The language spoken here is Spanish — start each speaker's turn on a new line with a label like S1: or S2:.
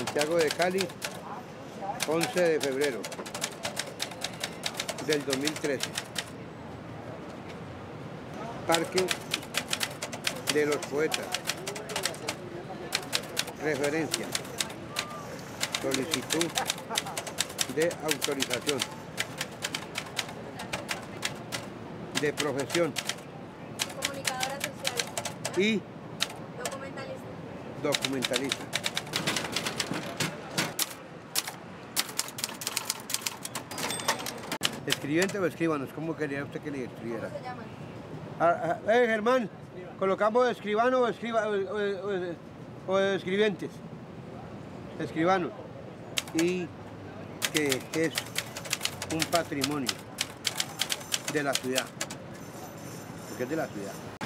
S1: Santiago de Cali, 11 de febrero del 2013. Parque de los Poetas. Referencia. Solicitud de autorización. De profesión.
S2: Comunicadora social.
S1: Y
S2: Documentalista.
S1: documentalista. ¿Escribiente o escribanos? ¿Cómo quería usted que le escribiera?
S2: ¿Cómo se llaman?
S1: Germán, colocamos escribano o escribientes. Escribano. Y que es un patrimonio de la ciudad. Porque es de la ciudad.